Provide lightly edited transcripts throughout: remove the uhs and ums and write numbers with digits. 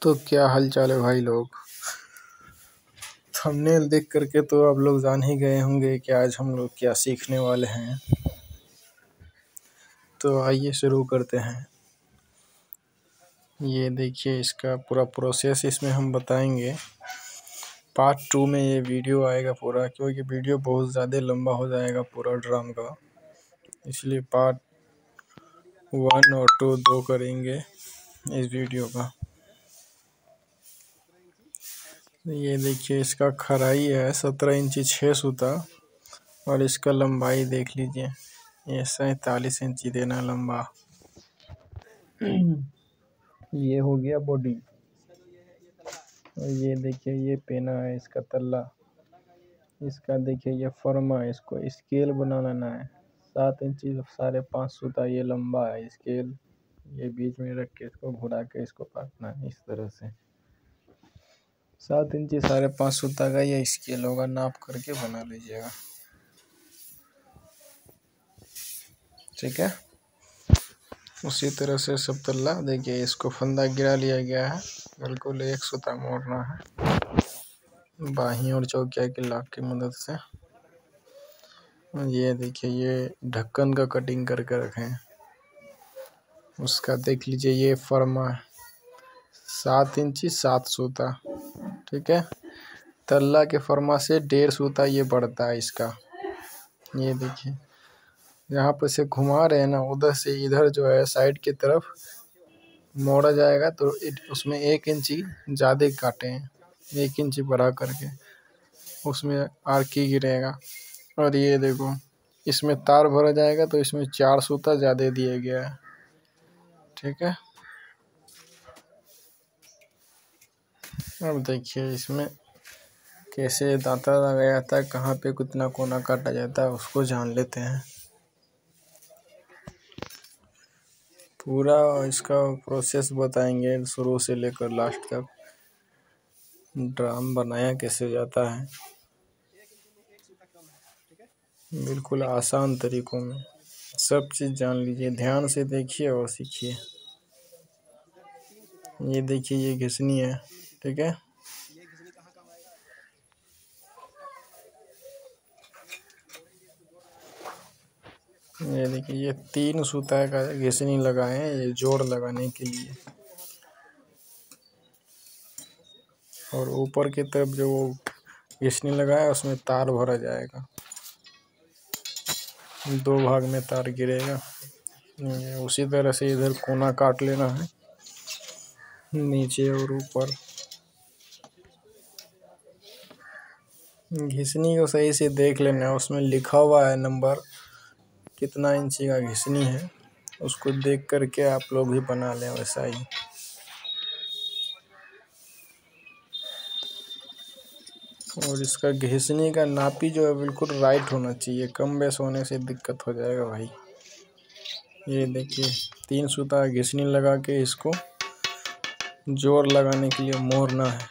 तो क्या हाल चाल है भाई लोग। थंबनेल देख करके तो आप लोग जान ही गए होंगे कि आज हम लोग क्या सीखने वाले हैं। तो आइए शुरू करते हैं। ये देखिए, इसका पूरा प्रोसेस इसमें हम बताएंगे। पार्ट 2 में ये वीडियो आएगा पूरा, क्योंकि वीडियो बहुत ज़्यादा लंबा हो जाएगा पूरा ड्राम का, इसलिए पार्ट 1 और 2 दो करेंगे इस वीडियो का। ये देखिए, इसका खराई है 17 इंची 6 सूता, और इसका लंबाई देख लीजिए, ये 47 इंची देना लंबा। ये हो गया बॉडी, और ये देखिए ये पेना है इसका तल्ला। इसका देखिए ये फर्मा, इसको स्केल बना लेना है। 7 इंची 5.5 सूता ये लंबा है स्केल। ये बीच में रख के इसको घुरा के इसको काटना है इस तरह से। 7 इंची 5.5 सूता का ये स्केल होगा, नाप करके बना लीजिएगा, ठीक है। उसी तरह से सब तल्ला देखिए, इसको फंदा गिरा लिया गया है, बिल्कुल एक सूता मोड़ना है बाही और चौकिया की लाक की मदद से। ये देखिए, ये ढक्कन का कटिंग करके रखें। उसका देख लीजिए, ये फर्मा 7 इंची 7 सूता, ठीक है। तल्ला के फर्मा से 1.5 सूता ये बढ़ता है इसका। ये देखिए, यहाँ पर से घुमा रहे हैं ना, उधर से इधर जो है साइड की तरफ मोड़ा जाएगा, तो उसमें 1 इंची ज़्यादा काटे हैं, 1 इंची बढ़ा करके उसमें आर्की गिरेगा। और ये देखो, इसमें तार भरा जाएगा तो इसमें 4 सूता ज़्यादा दिया गया है, ठीक है। अब देखिए इसमें कैसे दांता लगाया जाता है, कहाँ पे कितना कोना काटा जाता है, उसको जान लेते हैं। पूरा इसका प्रोसेस बताएंगे शुरू से लेकर लास्ट तक, ड्राम बनाया कैसे जाता है, बिल्कुल आसान तरीकों में सब चीज़ जान लीजिए। ध्यान से देखिए और सीखिए। ये देखिए, ये घिसनी है, ठीक है। ये देखिए, ये 3 सूता का घिसनी लगाए हैं, ये जोड़ लगाने के लिए। और ऊपर की तरफ जो घिसनी लगाया उसमें तार भरा जाएगा, 2 भाग में तार गिरेगा। उसी तरह से इधर कोना काट लेना है, नीचे और ऊपर। घिसनी को सही से देख लेना है, उसमें लिखा हुआ है नंबर, कितना इंची का घिसनी है, उसको देख करके आप लोग भी बना लें वैसा ही। और इसका घिसनी का नापी जो है बिल्कुल राइट होना चाहिए, कम बेस होने से दिक्कत हो जाएगा भाई। ये देखिए, 3 सूता घिसनी लगा के इसको जोर लगाने के लिए मोड़ना है।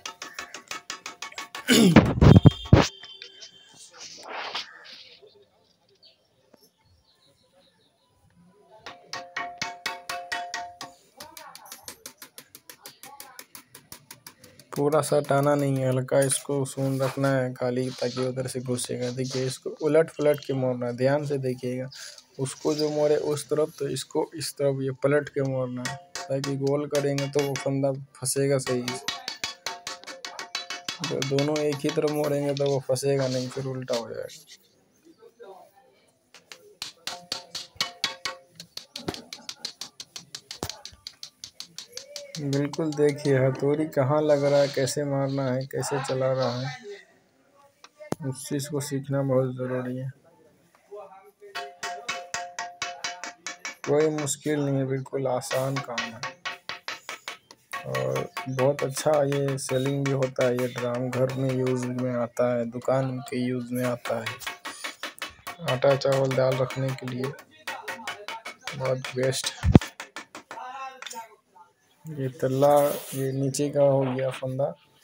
पूरा सटाना नहीं है, हल्का इसको सून रखना है खाली, ताकि उधर से घुसेगा। देखिए, इसको उलट पलट के मोड़ना है, ध्यान से देखिएगा। उसको जो मोड़े उस तरफ, तो इसको इस तरफ ये पलट के मोड़ना है, ताकि गोल करेंगे तो वो फंदा फंसेगा सही से। तो दोनों एक ही तरफ मोड़ेंगे तो वो फंसेगा नहीं, फिर उल्टा हो जाएगा। बिल्कुल देखिए, हथौड़ी कहाँ लग रहा है, कैसे मारना है, कैसे चला रहा है, उस चीज़ को सीखना बहुत ज़रूरी है। कोई मुश्किल नहीं है, बिल्कुल आसान काम है, और बहुत अच्छा ये सेलिंग भी होता है। ये ड्राम घर में यूज़ में आता है, दुकान के यूज़ में आता है, आटा चावल दाल रखने के लिए बहुत बेस्ट। ये तल्ला, ये नीचे का हो गया फंदा,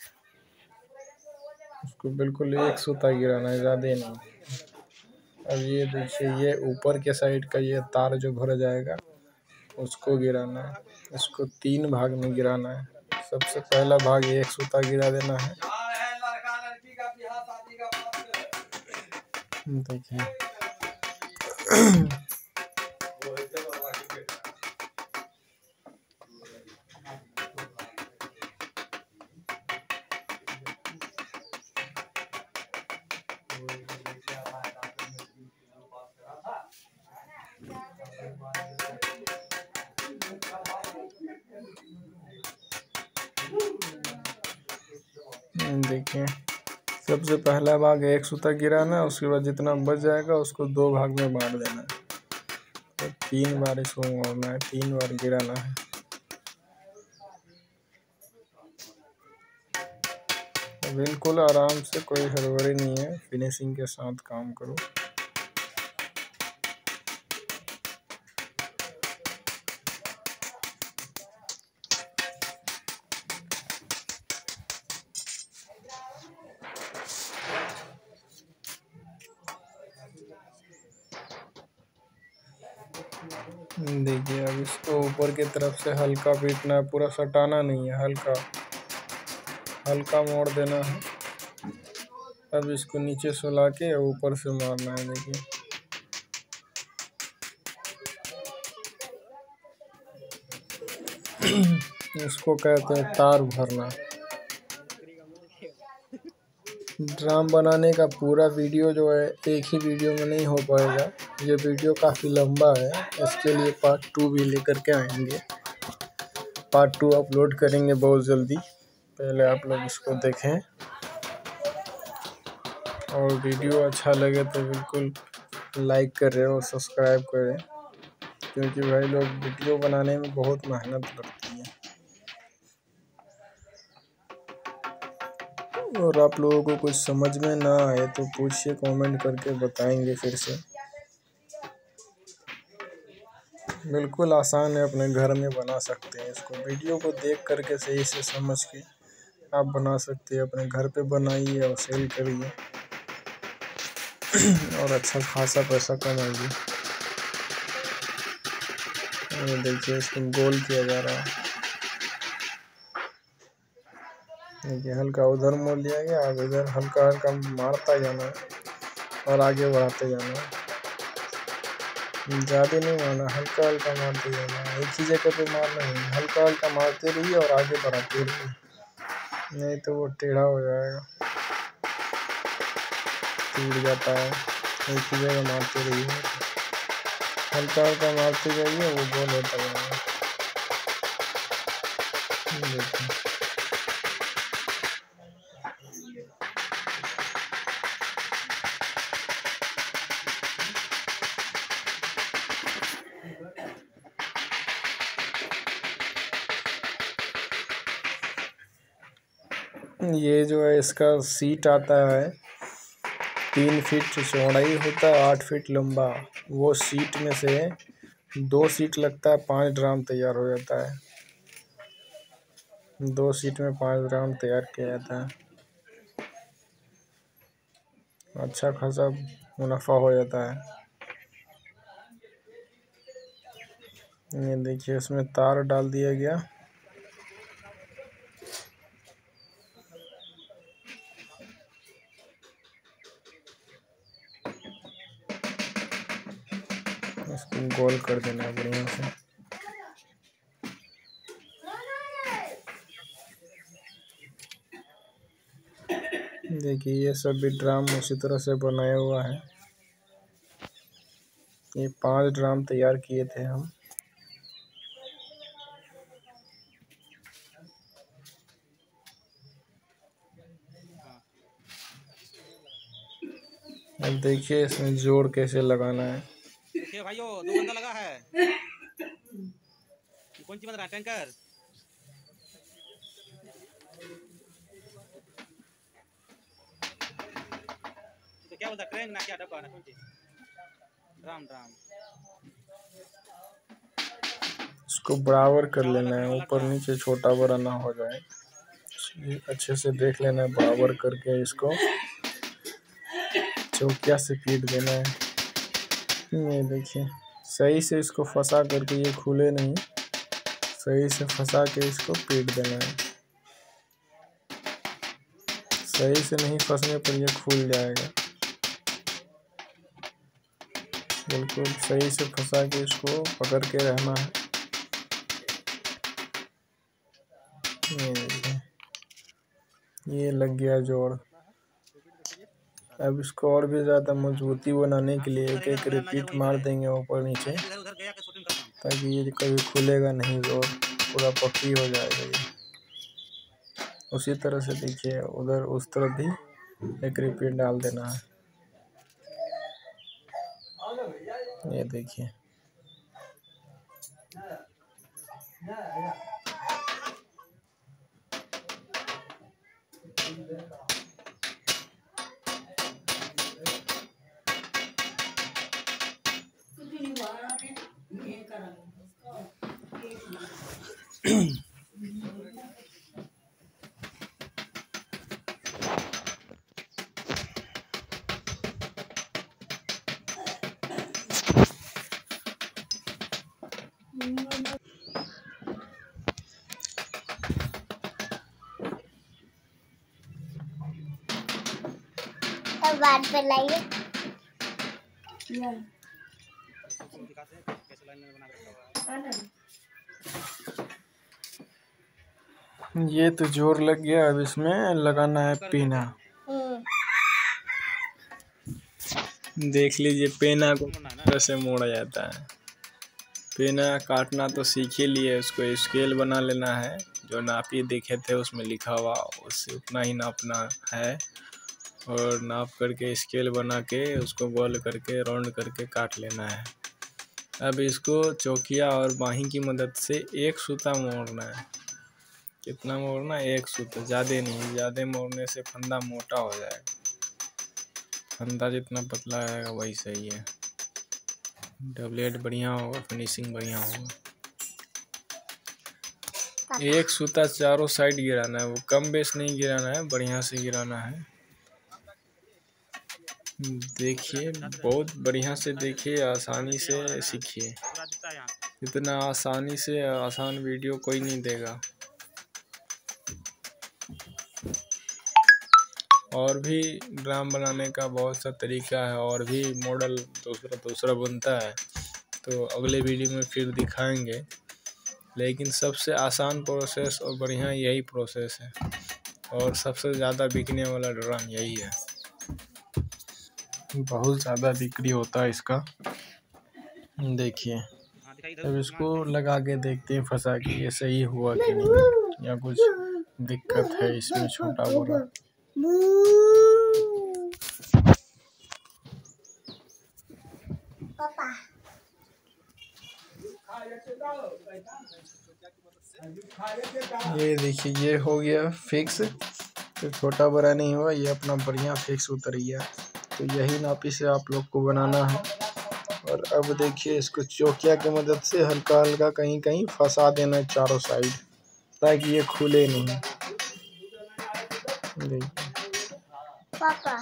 उसको बिल्कुल एक सूता गिराना है, ज़्यादा नहीं। अब ये देखिए, ये ऊपर के साइड का ये तार जो भर जाएगा उसको गिराना है, इसको 3 भाग में गिराना है, सबसे पहला भाग एक सूता गिरा देना है। देखिए देखिए सबसे पहला भाग एक सूता गिराना, उसके बाद जितना बच जाएगा उसको 2 भाग में बांट देना है। तो 3 बार इसको मोड़ना है, 3 बार गिराना है। बिल्कुल आराम से, कोई हड़बड़ी नहीं है, फिनिशिंग के साथ काम करो। देखिए अब इसको ऊपर की तरफ से हल्का पीटना है, पूरा सटाना नहीं है, हल्का हल्का मोड़ देना है। अब इसको नीचे सुला के ऊपर से मारना है। देखिए इसको कहते हैं तार भरना। ड्राम बनाने का पूरा वीडियो जो है एक ही वीडियो में नहीं हो पाएगा, ये वीडियो काफ़ी लंबा है, इसके लिए पार्ट 2 भी लेकर के आएंगे। पार्ट 2 अपलोड करेंगे बहुत जल्दी, पहले आप लोग इसको देखें और वीडियो अच्छा लगे तो बिल्कुल लाइक करें और सब्सक्राइब करें, क्योंकि भाई लोग वीडियो बनाने में बहुत मेहनत लगती है। और आप लोगों को कुछ समझ में ना आए तो पूछिए, कमेंट करके बताएंगे फिर से। बिल्कुल आसान है, अपने घर में बना सकते हैं इसको। वीडियो को देख करके सही से समझ के आप बना सकते हैं, अपने घर पे बनाइए और सेल करिए और अच्छा खासा पैसा कमाइए। ये देखिए इसको गोल किया जा रहा है। देखिए हल्का उधर मोड़ लिया गया, अब इधर हल्का हल्का मारता जाना है और आगे बढ़ाते जाना है। ज़्यादा नहीं मारना, हल्का हल्का मारते जाना है, एक ही जगह पे मारना है, हल्का हल्का मारते रहिए और आगे बढ़ाते रहिए, नहीं तो वो टेढ़ा हो जाएगा, टूट जाता है। एक ही जगह मारते रहिए, हल्का हल्का मारते जाइए, वो गोल होता जाएगा। देखिए ये जो है इसका सीट आता है, 3 फीट चौड़ाई होता है, 8 फीट लंबा। वो सीट में से 2 सीट लगता है, 5 ड्राम तैयार हो जाता है। 2 सीट में 5 ड्राम तैयार किया जाता है, अच्छा खासा मुनाफा हो जाता है। ये देखिए इसमें तार डाल दिया गया। इसको गोल कर देना है बढ़िया से। देखिए ये सब भी ड्राम उसी तरह से बनाया हुआ है। ये 5 ड्राम तैयार किए थे हम। अब देखिए इसमें जोड़ कैसे लगाना है। देखिए भाइयों 2 घंटा लगा है। कौन सी बन रहा है टैंकर? तो क्या बोलता है, ट्रेन ना क्या डब्बा ना कौन सी? Drum drum. इसको बराबर कर लेना है, ऊपर नीचे छोटा बड़ा ना हो जाए, अच्छे से देख लेना है। बराबर करके इसको चौकिया से पीट देना है। ये देखिए सही से इसको फंसा करके, ये खुले नहीं, सही से फंसा के इसको पीट देना है। सही से नहीं फंसने पर ये खुल जाएगा। बिल्कुल सही से फंसा के इसको पकड़ के रहना है। ये लग गया जोड़। अब इसको और भी ज़्यादा मजबूती बनाने के लिए एक एक रिपीट मार देंगे ऊपर नीचे, ताकि ये कभी खुलेगा नहीं, जोड़ पूरा पक्की हो जाएगा ये। उसी तरह से देखिए उधर उस तरफ भी एक रिपीट डाल देना है। ये देखिए बात पे लाइए। ये तो जोर लग गया। अब इसमें लगाना है पेना। देख लीजिए पेना को कैसे मोड़ा जाता है। पेना काटना तो सीख ही लिए, उसको स्केल बना लेना है। जो नापी देखे थे उसमें लिखा हुआ उससे उतना ही नापना है, और नाप करके स्केल बना के उसको गोल करके राउंड करके काट लेना है। अब इसको चौकिया और बाही की मदद से एक सूता मोड़ना है। कितना मोड़ना? एक सूता, ज़्यादा नहीं। ज़्यादा मोड़ने से फंदा मोटा हो जाएगा। फंदा जितना पतला रहेगा वही सही है। डबलेट बढ़िया होगा, फिनिशिंग बढ़िया होगा। एक सूता चारों साइड गिराना है, वो कम बेस नहीं गिराना है, बढ़िया से गिराना है। देखिए बहुत बढ़िया से देखिए, आसानी से सीखिए। इतना आसानी से आसान वीडियो कोई नहीं देगा। और भी ड्राम बनाने का बहुत सा तरीका है, और भी मॉडल दूसरा बनता है, तो अगले वीडियो में फिर दिखाएंगे। लेकिन सबसे आसान प्रोसेस और बढ़िया यही प्रोसेस है, और सबसे ज़्यादा बिकने वाला ड्राम यही है। बहुत ज़्यादा बिक्री होता है इसका। देखिए अब इसको लगा के देखते हैं फंसा के ये सही हुआ कि नहीं, या कुछ दिक्कत है इसमें छोटा बड़ा। पापा ये देखिए ये हो गया फिक्स। तो छोटा बड़ा नहीं हुआ, ये अपना बढ़िया फिक्स उतर गया। तो यही नापी से आप लोग को बनाना है। और अब देखिए इसको चौकिया की मदद से हल्का हल्का कहीं कहीं फंसा देना है चारों साइड, ताकि ये खुले नहीं। देखिए पापा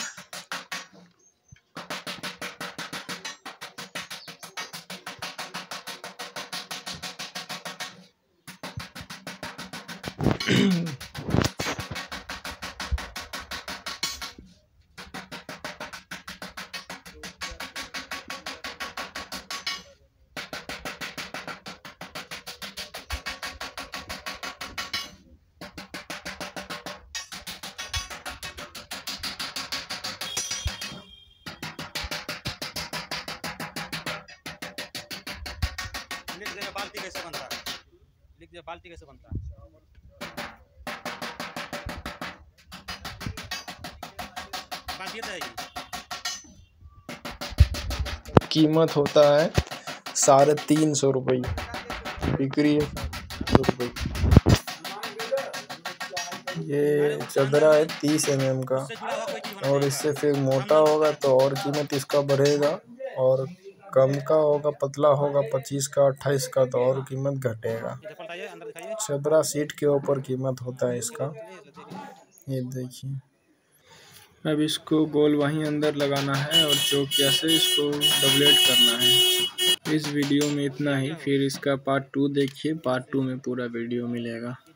लिख दे बाल्टी कैसे बनता है, लिख दे बाल्टी कैसे बनता है। बाल्टी रहेगी। कीमत होता है 350 रुपये, बिक्री है 100 रुपये। ये चदरा है 30 mm का, और इससे फिर मोटा होगा तो और कीमत इसका बढ़ेगा, और कम का होगा, पतला होगा 25 का 28 का, तो और कीमत घटेगा। चदरा सीट के ऊपर कीमत होता है इसका। ये देखिए अब इसको गोल वहीं अंदर लगाना है, और चौकिया से इसको डबलेट करना है। इस वीडियो में इतना ही, फिर इसका पार्ट 2 देखिए। पार्ट 2 में पूरा वीडियो मिलेगा।